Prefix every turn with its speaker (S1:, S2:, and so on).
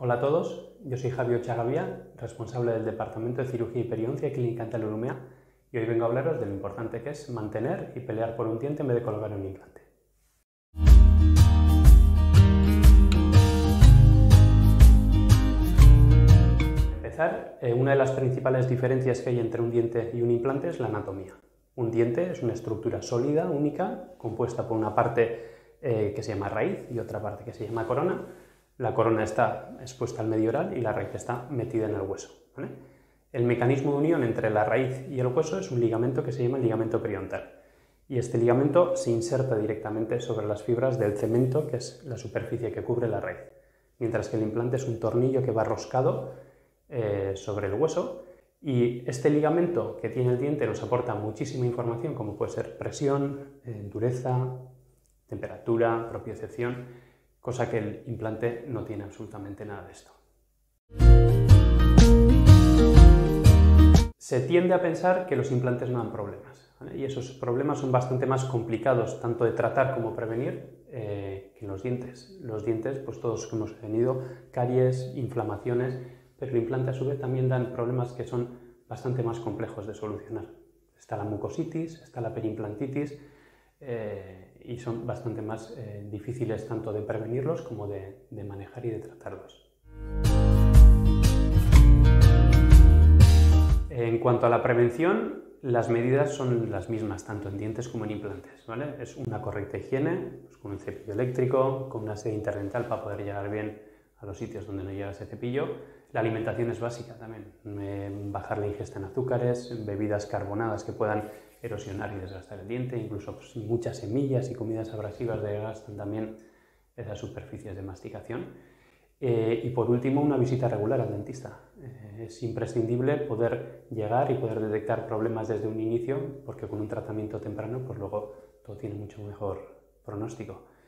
S1: Hola a todos, yo soy Javier Chagavía, responsable del Departamento de Cirugía y Periodoncia y Clínica Dental Urumea, y hoy vengo a hablaros de lo importante que es mantener y pelear por un diente en vez de colocar un implante. Para empezar, una de las principales diferencias que hay entre un diente y un implante es la anatomía. Un diente es una estructura sólida, única, compuesta por una parte que se llama raíz y otra parte que se llama corona. La corona está expuesta al medio oral y la raíz está metida en el hueso, ¿vale? El mecanismo de unión entre la raíz y el hueso es un ligamento que se llama ligamento periodontal. Y este ligamento se inserta directamente sobre las fibras del cemento, que es la superficie que cubre la raíz. Mientras que el implante es un tornillo que va roscado sobre el hueso. Y este ligamento que tiene el diente nos aporta muchísima información, como puede ser presión, dureza, temperatura, propiocepción, cosa que el implante no tiene absolutamente nada de esto. Se tiende a pensar que los implantes no dan problemas, ¿vale? Y esos problemas son bastante más complicados tanto de tratar como prevenir que los dientes. Los dientes, pues todos hemos tenido caries, inflamaciones, pero el implante a su vez también dan problemas que son bastante más complejos de solucionar. Está la mucositis, está la periimplantitis, y son bastante más difíciles tanto de prevenirlos como de manejar y de tratarlos. En cuanto a la prevención, las medidas son las mismas tanto en dientes como en implantes, ¿vale? Es una correcta higiene, pues con un cepillo eléctrico, con una seda interdental para poder llegar bien a los sitios donde no llega ese cepillo. La alimentación es básica también, bajar la ingesta en azúcares, en bebidas carbonadas que puedan erosionar y desgastar el diente, incluso pues, muchas semillas y comidas abrasivas desgastan también esas superficies de masticación. Y por último, una visita regular al dentista. Es imprescindible poder llegar y poder detectar problemas desde un inicio, porque con un tratamiento temprano pues luego todo tiene mucho mejor pronóstico.